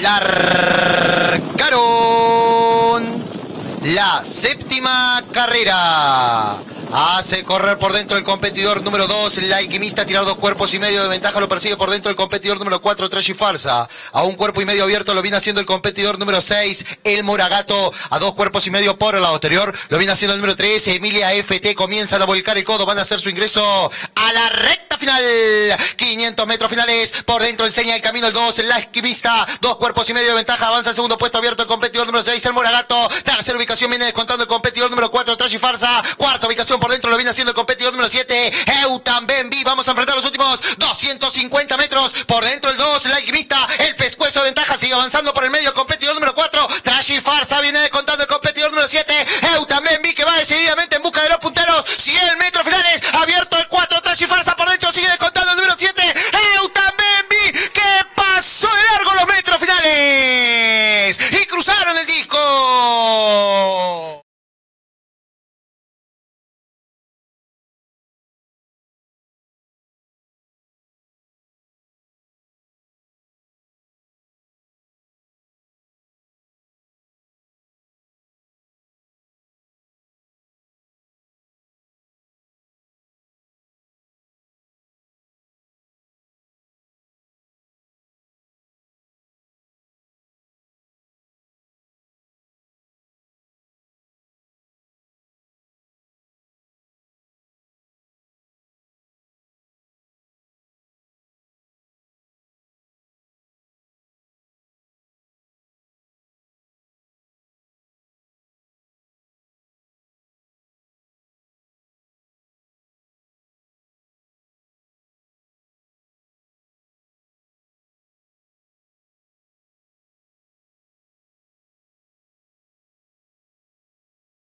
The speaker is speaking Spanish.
Largaron la séptima carrera. Hace correr por dentro el competidor número 2, la Alquimista, tirar 2 cuerpos y medio de ventaja, lo persigue por dentro el competidor número 4, Trash y Farsa. A 1 cuerpo y medio abierto lo viene haciendo el competidor número 6, el Moragato. A 2 cuerpos y medio por el lado exterior lo viene haciendo el número 3, Emilia FT. Comienzan a volcar el codo, van a hacer su ingreso a la recta final. 500 metros finales, por dentro enseña el camino el 2, la Alquimista. 2 cuerpos y medio de ventaja, avanza al segundo puesto abierto el competidor número 6, el Moragato. Tercera ubicación viene descontando el competidor número 4, Trash y Farsa. Cuarta ubicación por dentro lo viene haciendo el competidor número 7, Eutan Benvi. Vamos a enfrentar los últimos 250 metros. Por dentro el 2, el Alquimista. El pescuezo de ventaja sigue avanzando por el medio el competidor número 4, Trash y Farsa. Viene descontando el competidor número 7, Eutan Benvi, que va decididamente en busca de los punteros. Si él